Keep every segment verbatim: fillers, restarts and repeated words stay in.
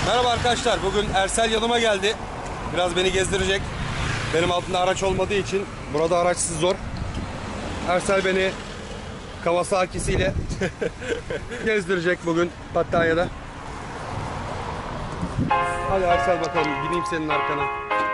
Merhaba arkadaşlar, bugün Ersel yanıma geldi. Biraz beni gezdirecek. Benim altımda araç olmadığı için burada araçsız zor. Ersel beni Kawasaki'siyle gezdirecek bugün Pattaya'da. Hadi Ersel bakalım, bineyim senin arkana.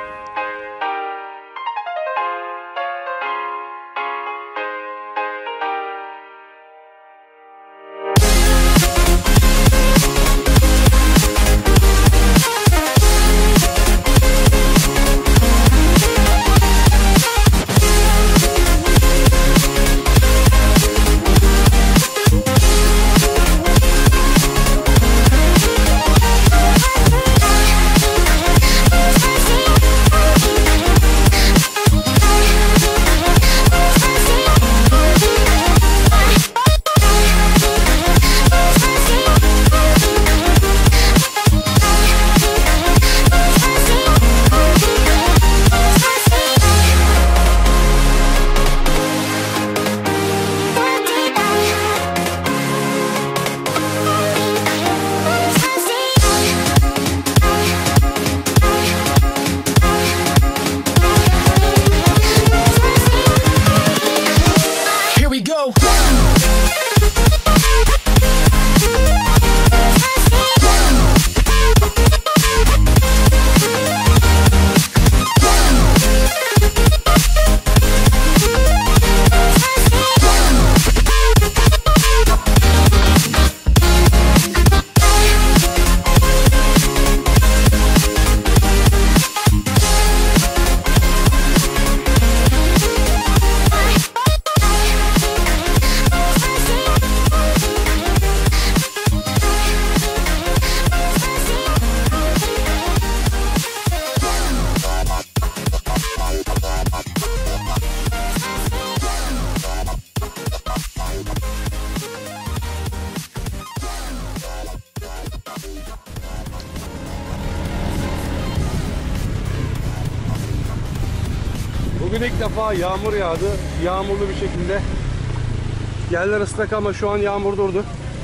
Bugün ilk defa yağmur yağdı. Yağmurlu bir şekilde. Yerler ıslak ama şu an yağmur durdu.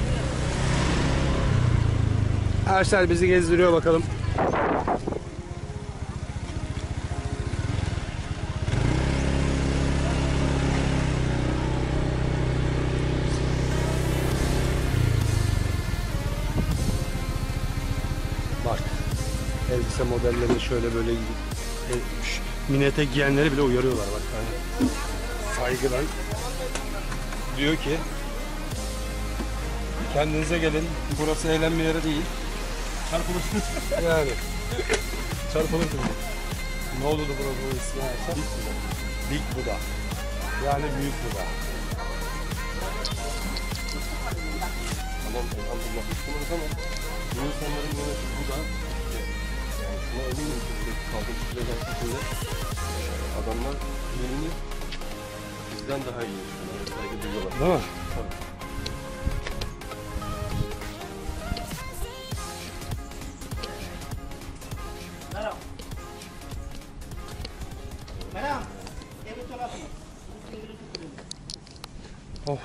Ersel bizi gezdiriyor bakalım. Bak. Elbise modellerini şöyle böyle mini etek giyenleri bile uyarıyorlar bak. Yani saygıdan diyor ki kendinize gelin, burası eğlenme yeri değil. Çarpılırsınız. Yani çarpılırsınız. Ne oldu da burası ismi? Big Buddha. Big Buddha. Yani büyük Buddha. Tamam, elhamdülillah Müslümanız ama bu insanların yönetimi Buddha. Yani şuna eminim ki kaldım şuraya şekilde adamlar dinini bizden daha iyi yaşıyorlar, saygı duyuyorlar. Değil mi? Tabii. Merhaba. Merhaba. Of.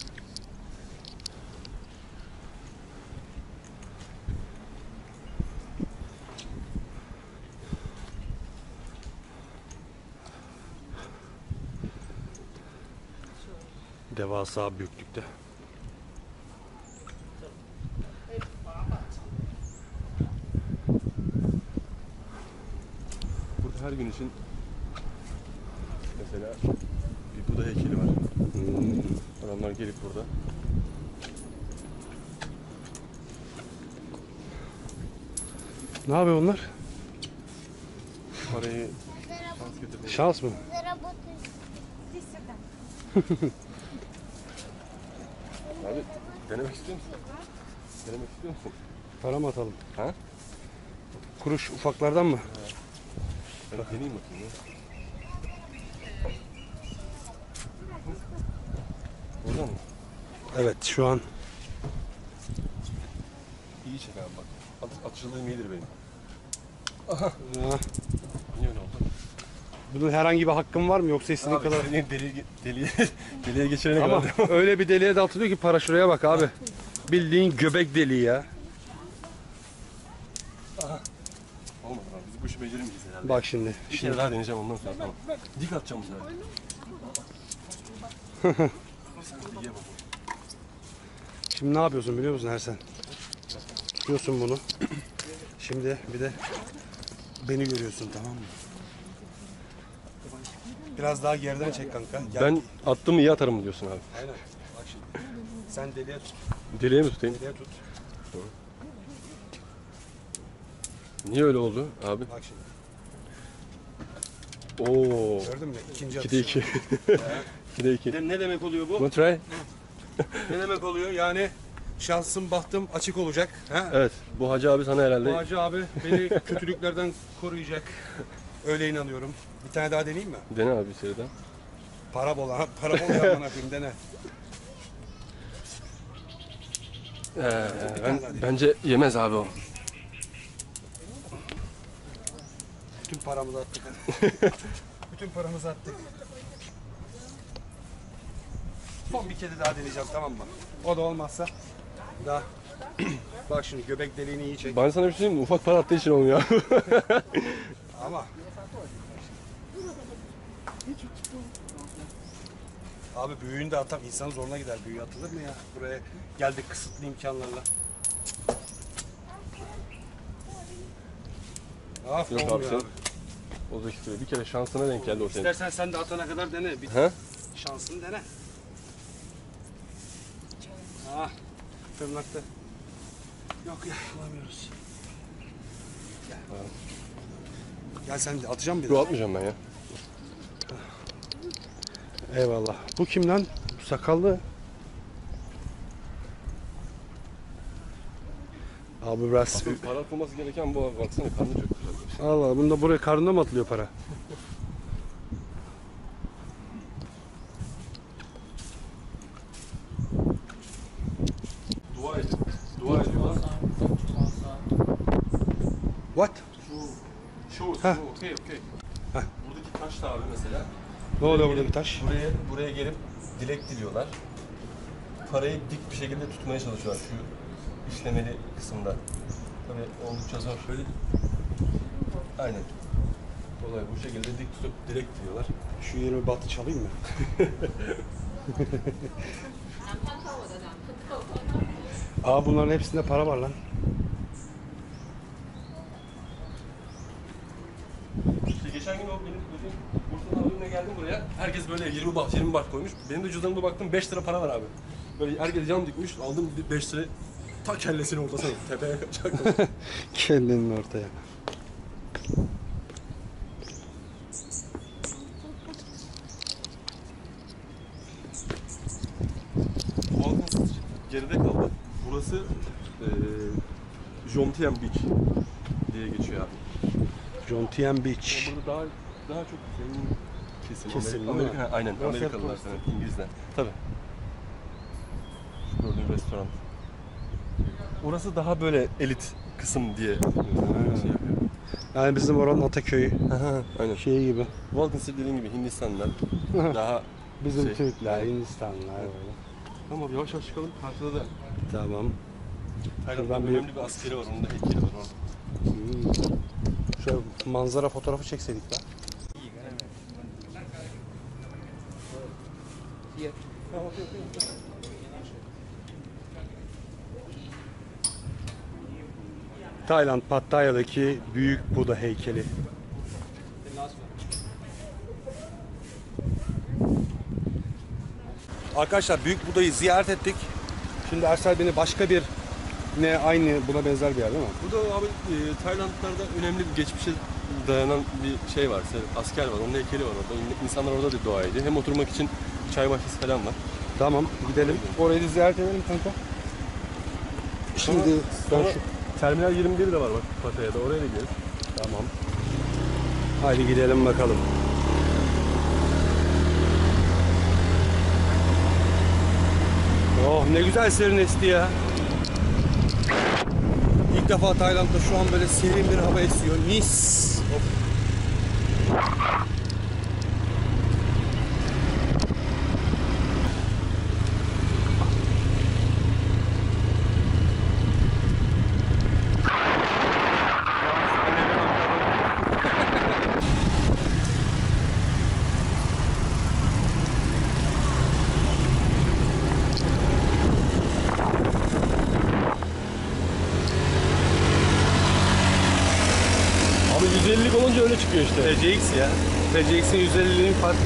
Devasa büyüklükte. Burada her gün için mesela bir Buda heykeli var. Hmm. Adamlar gelip burada Ne yapıyor onlar? parayı şans getirmek. Şans mı? Abi denemek istiyor musun? Denemek istiyor musun? Para mı atalım? Ha? Kuruş ufaklardan mı? Ben deneyeyim bakayım ya. Burada mı? Evet, şu an İyi çek abi bak. At, atışıldığım iyidir benim. Aha. Ya. Niye öyle oldu? Bunun herhangi bir hakkım var mı yoksa istediğin Abi, kadar? Deli, deli, deliye, deliye geçirene Ama kadar. öyle bir deliğe de atılıyor ki para, şuraya bak abi. Bildiğin göbek deliği ya. Olmadı abi. Biz bu işi beceremeyeceğiz herhalde. Bak şimdi. Bir Şimdi kere daha deneyeceğim ondan sonra tamam. Dik atacağım bu sefer. Sen diye bak. Şimdi ne yapıyorsun biliyor musun Ersen? Tutuyorsun bunu. Şimdi bir de beni görüyorsun, tamam mı? Biraz daha geriden çek kanka. Gel. Ben attım iyi atarım mı diyorsun abi? Aynen. Bak şimdi. Sen deliğe tut. Deliğe mi tutayım? Deliğe tut. Niye öyle oldu abi? Bak şimdi. Oo. Gördün mü? İkinci ikide atış. iki. ikide iki. Ne, ne demek oluyor bu? Wanna try? Ne demek oluyor? Yani şansım bahtım açık olacak. Ha? Evet. Bu Hacı abi sana herhalde... Bu Hacı abi beni kötülüklerden koruyacak. Öyle inanıyorum. Bir tane daha deneyeyim mi? Dene abi içeriden. Para bol ha. Para bol yapmana koyayım, dene. Ee, ben, bence yemez abi o. Bütün paramızı attık. Bütün paramızı attık. Son bir kere daha deneyeceğim, tamam mı? O da olmazsa daha. Bak şimdi göbek deliğini iyi çek. Ben sana bir şey söyleyeyim mi? Ufak para attığı için olmuyor. Ama abi büyüğünü de atam, insanın zoruna gider. Büyüğü atılır mı ya? Buraya geldik kısıtlı imkanlarla. Af, Yok abi olmuyor sen. abi. Olacak istiyor. Bir kere şansına denk geldi o senin. İstersen sen de atana kadar dene. Bir He? şansını dene. Ah, tırnakta. Yok ya, bulamıyoruz. Gel. Gel sen de, atacağım bir Yok daha. atmayacağım ben ya. Eyvallah. Bu kim lan? Bu sakallı. Abi biraz... Asıl para atılması gereken bu abi. Baksana karnı çok güzel. Allah Allah, bunda buraya karnına mı atılıyor para? Dua ediyor. Dua ediyorlar. What? Şu, Heh. şu, okey okey. Buradaki taş da abi mesela. Ne oluyor burada bir taş? Buraya, buraya gelip dilek diliyorlar. Parayı dik bir şekilde tutmaya çalışıyorlar şu işlemeli kısımda. Tabii oldukça zor. Böyle aynen. Olay bu şekilde dik tutup dilek diliyorlar. Şu yirmi batı çalayım mı? Aa, bunların hepsinde para var lan. İşte geçen gün o benim bugün Bursa'dan abimle geldim buraya. Herkes böyle yirmi baht, yirmi baht koymuş. Benim de cüzdanıma baktım beş lira para var abi. Böyle herkes yan dikmiş. Aldım beş lira ta kellesini ortasına tepeye çaktım. Kendinin ortaya. Balkan geride kaldı. Burası eee Jomtien Beach diye geçiyor abi. Jomtien Beach. Burada daha daha çok zengin kesim. Kesim, Amerika, değil mi? Amerika, aynen Burası hep Amerikalılar turist. sana, İngilizler. Tabii. Şu gördüğün restoran. Orası daha böyle elit kısım diye şey yapıyor. Yani bizim oranın Ataköy'ü Aynen. şeyi gibi. Balkan City dediğin gibi Hindistanlılar daha Bizim şey, Türkler, Hindistanlılar böyle. Tamam yavaş yavaş çıkalım. Karşıda da Tamam. Tayland'ın Şuradan bir- önemli bir askeri var. Onun da heykeli var. Onun. Hmm. Şöyle manzara fotoğrafı çekseydik lan. Tayland, Pattaya'daki Büyük Buda heykeli. Arkadaşlar Büyük Buda'yı ziyaret ettik. Şimdi Ersel beni başka bir ne aynı buna benzer bir yer değil mi? Burada abi e, Taylandlarda önemli bir geçmişe dayanan bir şey var. Asker var. Onun heykeli var orada. İnsanlar orada da dua ediyor. Hem oturmak için çay bahçesi falan var. Tamam, gidelim. Orayı da ziyaret edelim kanka. Şimdi ben Sonra şu... Terminal yirmi bir de var bak Pattaya'da. Oraya da gideriz. Tamam. Haydi gidelim bakalım. Oh, ne güzel serin esti ya. İlk defa Tayland'da şu an böyle serin bir hava esiyor. Mis. Of. yüz ellilik olunca öyle çıkıyor işte. T C X ya. T C X'in yüz elliliğinin farkı.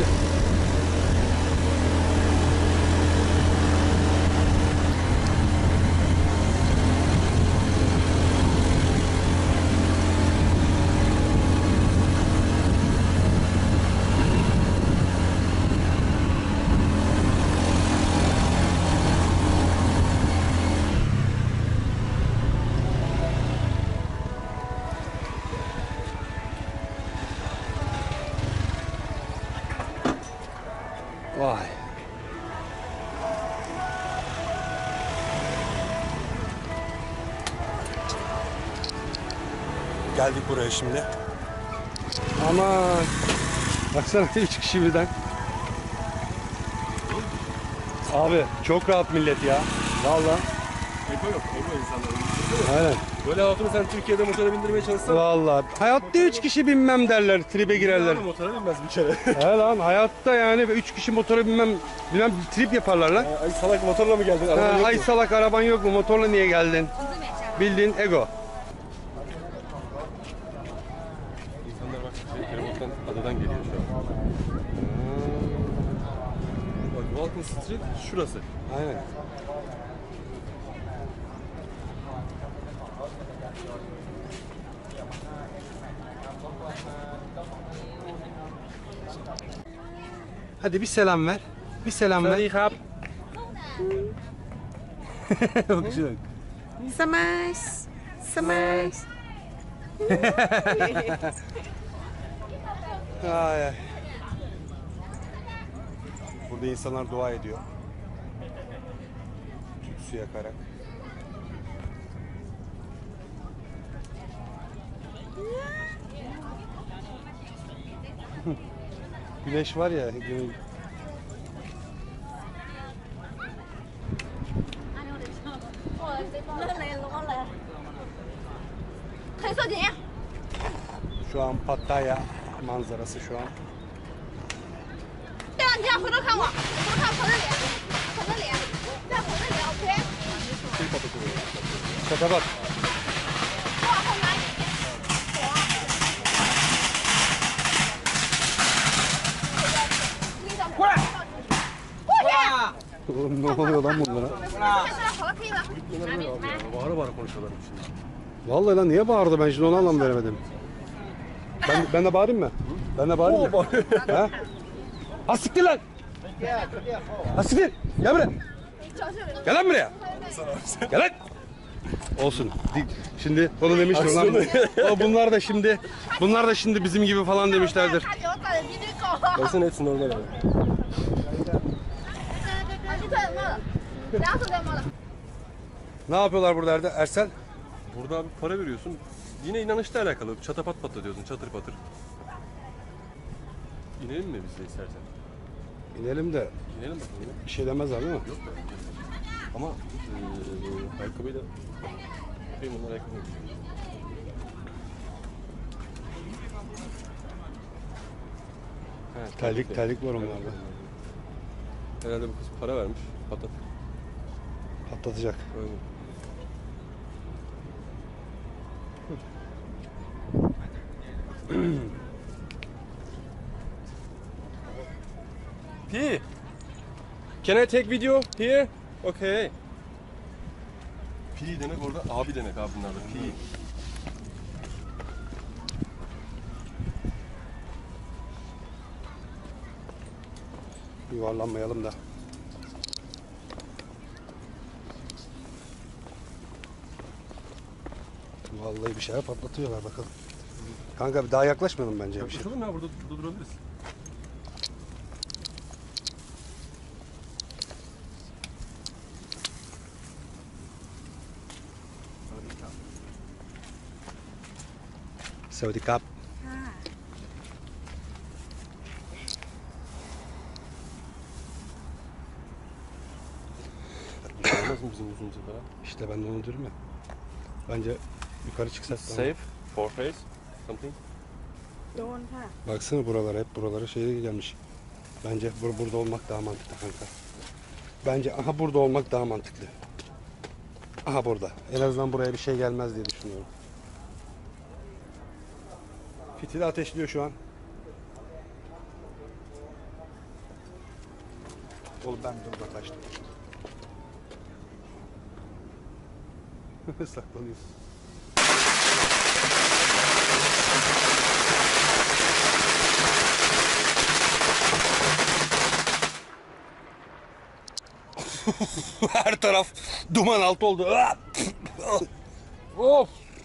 Vay. Geldik buraya şimdi. Aman. Baksana üç kişi birden. Abi çok rahat millet ya. Vallahi. Eko yok. Eko insanların. Aynen. Böyle hatunu sen Türkiye'de motora bindirmeye çalışsan. Vallahi. Hayatta üç kişi binmem derler. Tribe girerler. Motora binmez bir kere. He lan hayatta yani üç kişi motora binmem. Bilmem trip yaparlar lan. Ay salak motorla mı geldin? Araban Ha, yok ay mu? salak araban yok mu? Motorla niye geldin? Bildiğin ego. İnsanlar bak şey, Feribot'tan adadan geliyor şu an. Bak Walking Street şurası. Aynen. Hadi bir selam ver. Bir selam ver. ครับ Bakışına bak. Smash! Smash! Ay, ay. Burada insanlar dua ediyor. Tütsü yakarak. Güneş var ya. Gün... 那来了来，黑色点。 Şu an Pattaya manzarası şu an. 对啊，你要回头看我，回头看捧着脸，捧着脸，再捧着脸，OK。 Çatabat. 我往后拿一点。过来，过去。 Oğlum ne oluyor lan bunlara? 现在好了，可以了。 Bağıra bağıra konuşuyorlar şimdi. Vallahi lan niye bağırdı ben şimdi onu anlam veremedim. Ben, ben de bağırayım mı? Ben de bağırayım mı? Ha? Ha siktir lan! Ha siktir! Gel buraya! Gel lan buraya! Gel lan! Olsun. Di- Şimdi onu demiştim lan. O bunlar da şimdi bunlar da şimdi bizim gibi falan demişlerdir. 他牛长得比你高。 Baksana hepsi normal abi. 你这怎么了？两手怎么了？ Ne yapıyorlar burada Erde? Ersel? Burada abi para veriyorsun. Yine inanışla alakalı. Çatapat patlatıyorsun çatır patır. İnelim mi biz de istersen? İnelim de İnelim bakalım. ya. bir şey demezler değil mi? Yok da. Ama eee ayakkabıyı da... Bakayım onlar ayakkabı mı? He, Terlik terlik var onlarda. Herhalde bu kız para vermiş. Patlat. Patlatacak. Öyle. P. Can I take video here? Okay. P demek orada abi demek abi bunlarda. P. Yuvarlanmayalım da. Vallahi bir şeyler patlatıyorlar bakalım. Kanka bir daha yaklaşmayalım bence bir şey. Yaklaşalım ya burada, burada durabiliriz. Sawadee-kap. Olmaz mı bizim yüzümüze falan? İşte ben de onu diyorum ya. Bence yukarı çıksak daha- Safe, four face, something. โดนค่ะ Baksana buralara hep buralara şey gelmiş. Bence bur burada olmak daha mantıklı kanka. Bence aha burada olmak daha mantıklı. Aha burada. En azından buraya bir şey gelmez diye düşünüyorum. Fitili ateşliyor şu an. Oğlum ben de uzaklaştım. Saklanıyor. Her taraf duman altı oldu. Of.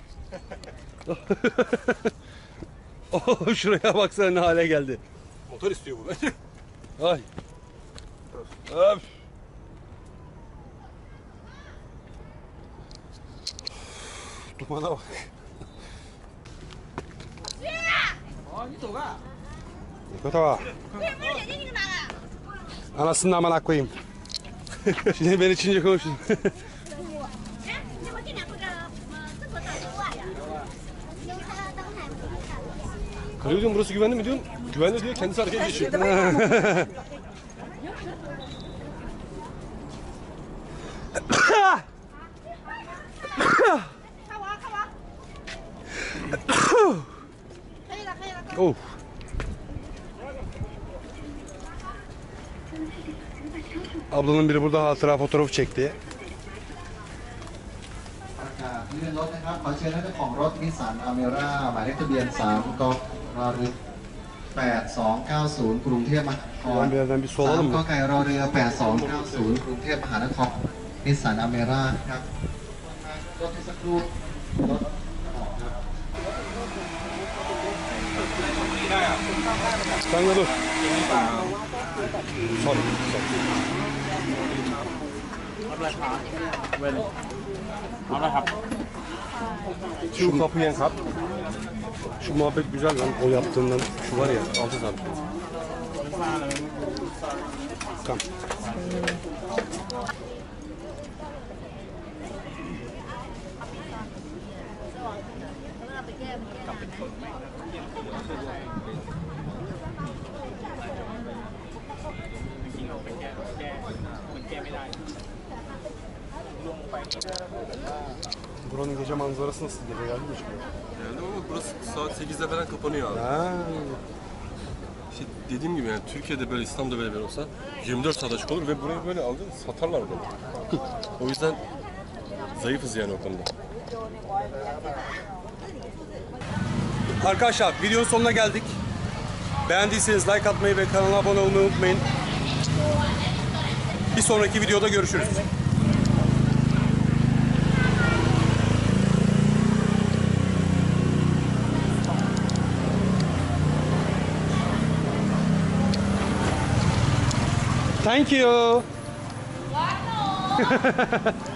Oh, şuraya baksana ne hale geldi. Motor istiyor bu bence. Ay. Öf. Dumana bak. Kota. Anasını amına koyayım. Şimdi ben içince konuştum. Karıyor diyorum burası güvenli mi diyorum. Güvenli diyor kendisi hareket geçiyor. Oh. Ablanın biri burada hatıra fotoğrafı çekti. ที่เป็นรถนะครับขอเชิญท่านเจ้าของรถนิสสันอเมร่าหมายเลขทะเบียนสามกรอเรือแปดสองเก้าศูนย์กรุงเทพมหานคร Ben bir yerden bir solalım สาม mı? กไก่รอเรือแปดสองเก้าศูนย์กรุงเทพมหานครนิสสันอเมร่าครับรถที่สักครู่รถออกครับ Sen de dur. Sor. Sor. เอาละครับ Şu kapıya kap. Şu muhabbet güzel lan. O yaptığından şu var ya. Alacağız abi. Tamam. Buranın gece manzarası nasıl? Gece geldi mi çıkıyor? Geldim ama burası saat sekizde falan kapanıyor abi. Ha. İşte dediğim gibi yani Türkiye'de böyle İstanbul'da böyle bir olsa yirmi dört saat açık olur ve burayı böyle alır satarlar bunu. O yüzden zayıfız yani o konuda. Arkadaşlar videonun sonuna geldik. Beğendiyseniz like atmayı ve kanala abone olmayı unutmayın. Bir sonraki videoda görüşürüz. Thank you.